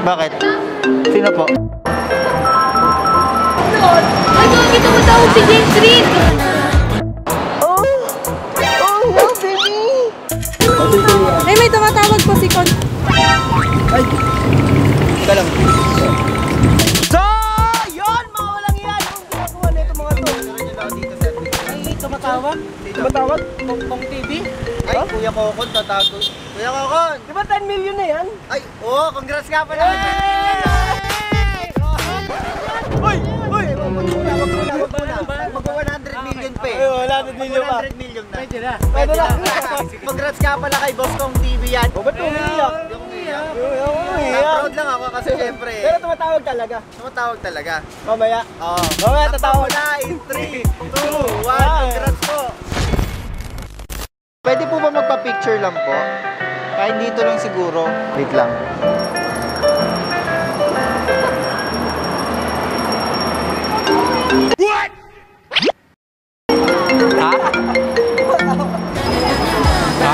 Bakit? Sino po? Ay, bakit tumatawag si James Reid? Oh no, baby! Ay, may tumatawag po si Con. Ay! Ika lang. So, yun! Mga walang yan! Yung ginagawa na ito mga to. Ay, tumatawag? Tumatawag? Pong TV? Ay, Kuya Kokon, tatago. Kuya Kokon! Di ba 10 million na yan? Ay, oo, congrats nga pala. Uy! Uy! Mag-100 million pa eh. 100 million pa. 100 million na. Pwede na. Pwede na. Congrats nga pala kay Boss Kong TV yan. O, ba't umiiyak? Yung umiiyak. Proud lang ako kasi syempre. Pero tumatawag talaga. Tumatawag talaga. Mamaya? Oo. Mamaya tatawag na in 3, 2, 1. Congrats po. Pwede po ba magpa-picture lang po? Kahit dito lang siguro. Wait lang. What? Ha? Ha?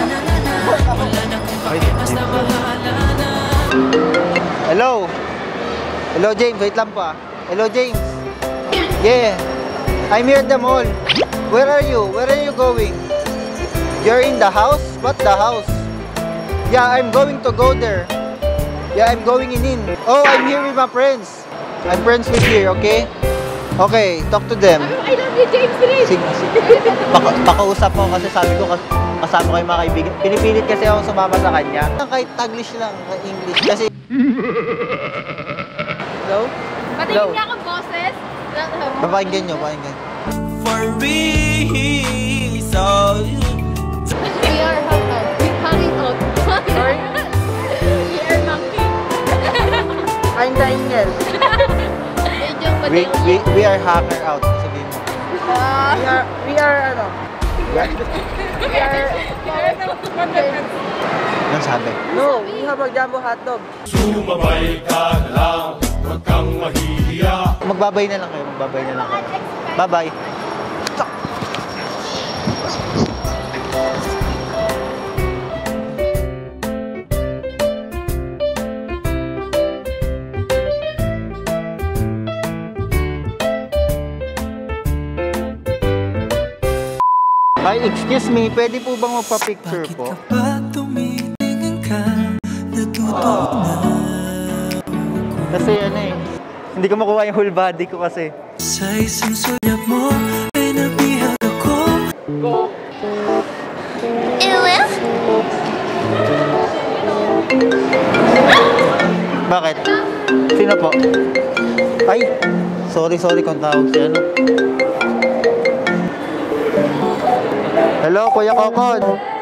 Hello? Hello James, wait lang po ah. Hello James. Yeah. I'm here at the mall. Where are you? Where are you going? You're in the house? What the house? Yeah, I'm going to go there. Yeah, I'm going in. Oh, I'm here with my friends. I'm friends with here, okay? Okay, talk to them. I love you, James Reid. Sige. Pakausap ko kasi sabi ko kasama ko yung mga kaibigan. Pinipilit kasi ako sumama sa kanya. Kahit Taglish lang, English. Kasi... Hello? Patingin niya akong boses. Papakinggan nyo, papakinggan. For me, so We are hanging out. Sorry? We are monkey. I'm the angel. We are hacker out. Sabihin mo. We are ano? Anong sabi? No, we have a jumbo hotdog. sumabay ka na lang, huwag kang mahihiya. Magbabay na lang kayo. Magbabay na lang kayo. Bye-bye. Ay, excuse me, pwede po bang magpa-picture po? Bakit kapag tumitingin ka, natutuwa na Kasi ano eh, hindi ko makuha yung whole body ko kasi. sa isang sulyap mo ay nabihag ako. Bakit? Sino po? Ay, sorry kung tawag si ano. Hello, Kuya Kokon.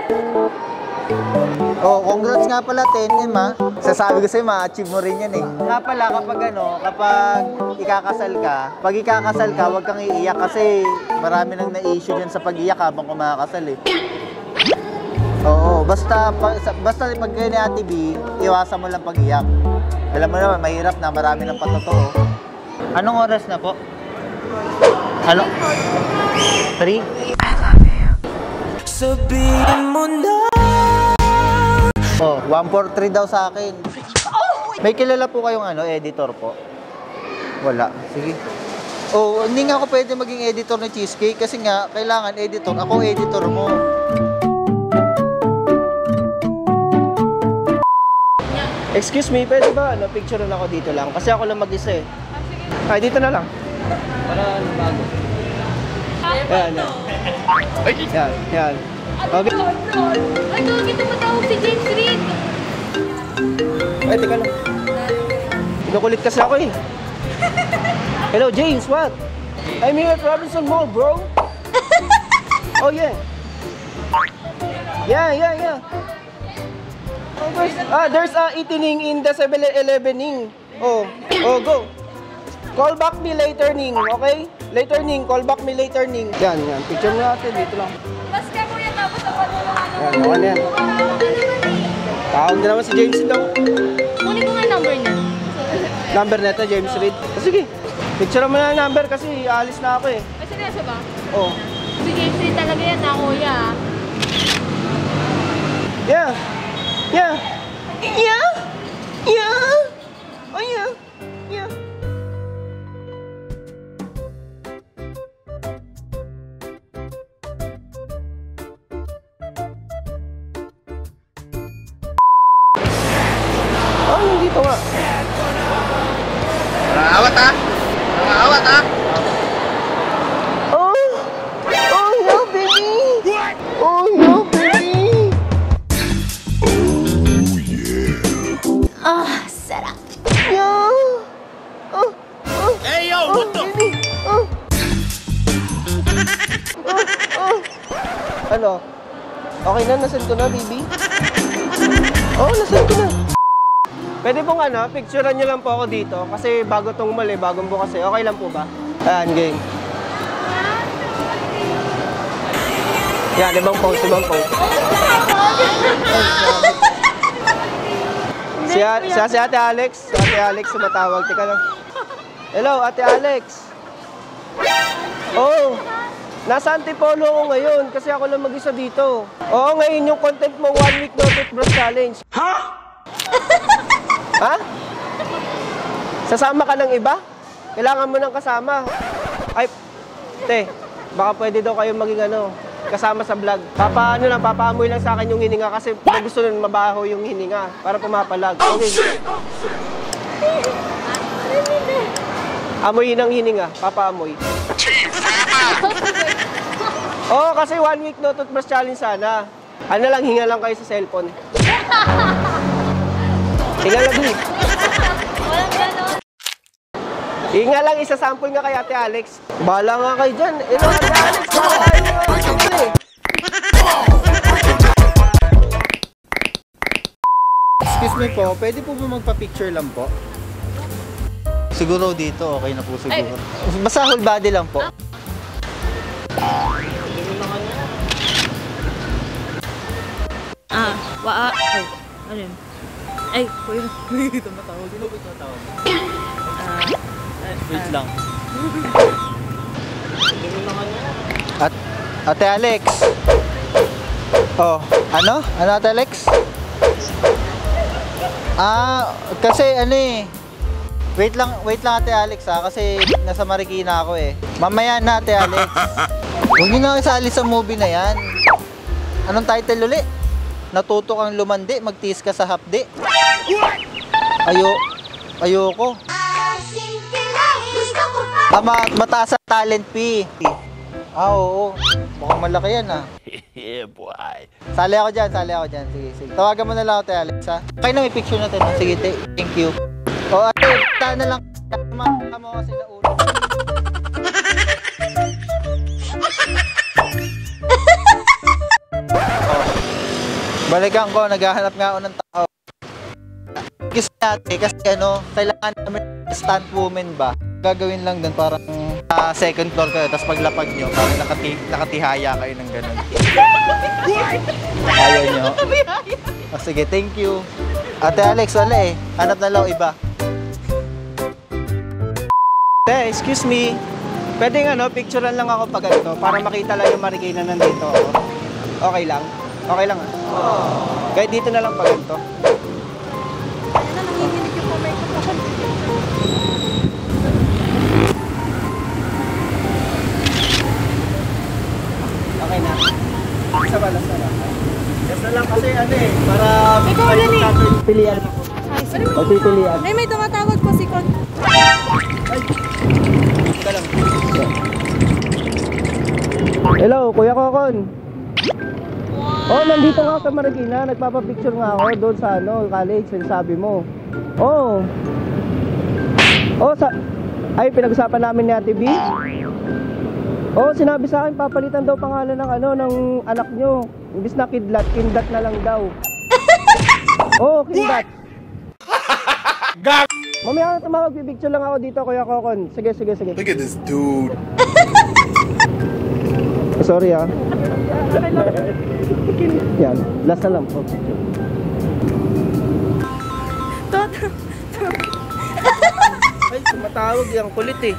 Oh, congrats nga pala, 10M ha. Sasabi ko sa'yo, ma-achieve mo rin yan eh. Nga pala, kapag ikakasal ka, pag ikakasal ka, huwag kang iiyak kasi marami nang na-issue dyan sa pag-iyak habang kumakasal eh. Oo, basta pag kayo ni Ate B, iwasan mo lang pag-iyak. Alam mo naman, mahirap na, marami ng patotoo. Anong oras na po? Ano? 3? Sabihin mo na. Oh, 143 daw sa akin. May kilala po kayong ano, editor po? Wala. Sige. Oh, hindi nga ako pwede maging editor ng Cheesecake kasi nga, kailangan editor. Ako editor mo. Excuse me, pwede ba picture na ako dito lang? Kasi ako lang mag-isa eh. Ay, dito na lang. Para bago. Yan. Okay. Ay, bakit tumatawag si James Reid? Ay, teka lang. Kinukulit kasi ako eh. Hello, James, what? I'm here at Robinson Mall, bro. Oh, yeah. Yeah. Oh, there's a eating in the 7-Eleven. Oh, go. Call back me later, Ning, okay? Later, Ning. Call back me later, Ning. Yan. Picture mo natin. Dito lang. Mas ka kuya, tapos ako Yan, okay na yan. Tawag na naman si James Reid daw. Kunin ko nga yung number niya. Number nito, James Reid. Sige. Picture mo na yung number kasi aalis na ako eh. Ay, seryoso ba? Oh. Si James Reid talaga yan na kuya. Yeah. dito nga. Awat ha? Awat ha? Oh! Oh, no, baby! Oh, no, baby! Ah, sarap. Yeah! Oh! Oh! Hey, yo! What the? Baby! Oh! Oh! Ano? Okay na? Nasend ko na, baby? Oh, nasend ko na. Pwede pong picturean nyo lang po ako dito. Kasi bago tong mall bagong bukas eh. Okay lang po ba? Ayan, game. Yan, ibang pose. Si Ate Alex. Ate Alex sumatawag. Teka lang. Hello, Ate Alex. Oh, nasa Antipolo ako ngayon kasi ako lang mag-isa dito. Oo, ngayon yung content mo, 1 week no toothbrush challenge. Ha? Ha? Sasama ka ng iba? Kailangan mo ng kasama. Ay, te, baka pwede daw kayo maging kasama sa vlog. Papaamoy lang sa akin yung hininga kasi gusto nun mabaho yung hininga para pumapalag. Okay. Amoy ng hininga, papaamoy. Oo, kasi 1 week no toothbrush challenge sana. Hinga lang kayo sa cellphone. Hinga lang din. Walang ganon. Hinga lang, isa-sample nga kay Ate Alex. Bahala nga kayo dyan. Ate Alex, bahala kayo nga. Excuse me po, pwede po ba magpa-picture lang po? Siguro dito, okay na po siguro. Basta whole body lang po. Ay, ano yun? Ay, kuya. Tumatawag. Sino ba tumatawag? Wait lang. Ate Alex. Oh, ano? Ano Ate Alex? Kasi wait lang Ate Alex kasi nasa Marikina ako eh. Mamaya na Ate Alex. Huwag niyo na isali sa movie na yan. Anong title uli? Natuto kang lumandi, magtiis ka sa hapdi. Ayoko. Mataas ang talent fee. Oo. Mukhang malaki yan Yeah, boy. Sali ako dyan. Sige. Tawagan mo na lang ako, Te Alex, ha? Kaya na may picture natin. Sige, thank you. O, ate, tahan na lang. Tumakama mo kasi na ulo. Balikan ko, naghahanap nga ako ng tao. Kasi kailangan namin stunt woman ba? Gagawin lang dun parang second floor kayo, tapos paglapag nyo, parang nakatihaya kayo ng ganun. Ayaw nyo? Sige, thank you. Ate Alex, wala eh. Hanap na lang iba. Excuse me. Pwede picturean lang ako pag ganito para makita lang yung Marikina nandito ako. Okay lang? Okay lang Kahit dito na lang pag ganito. Okay na. Sa balas na lang. Yes na lang kasi para pilihan ako. Pagpipilian. Ay, may tumatawag po si Kon. Hello, Kuya Kokon. Oh, nandito nga ako sa Marikina. Nagpapapicture nga ako doon sa college, sabi mo. Oh. Oh, ay, pinag-usapan namin ni Ate B. Oh, sinabi sa akin, papalitan daw pangalan ng ng anak nyo. Imbis na Kidlat, Kindat na lang daw. Oh, Kindat. Gag! Mamaya na tumawag, pipicture lang ako dito, Kuya Kokon. Sige. Look at this dude. Sorry Yan, last na lang po. Ay, tumatawag yung kulit eh.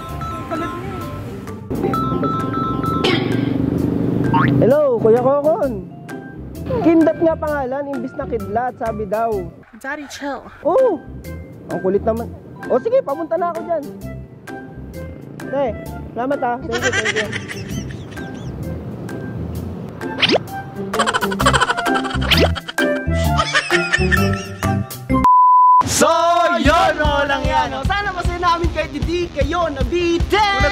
Hello, Kuya Kokon. Kindat nga pangalan, imbis na Kidlat, sabi daw. Daddy, chill. Oh, ang kulit naman. Oh, sige, papunta na ako dyan. Salamat Thank you. So,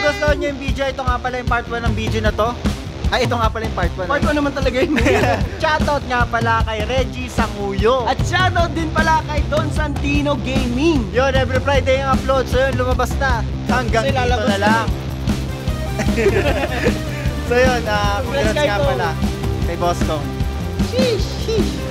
nagustuhan nyo yung video, ito nga pala yung part 1 ng video na to. Ay, ito nga pala yung part 1. Part 1 naman talaga yun. Shoutout nga pala kay Reggie Sanguyo. At shoutout din pala kay Don Santino Gaming. Yun, every Friday yung upload. So yun, lumabas na. Hanggang Kasi dito lalabas na lang. So yun, congrats kay nga Tom. pala kay Boss Kong. Sheesh.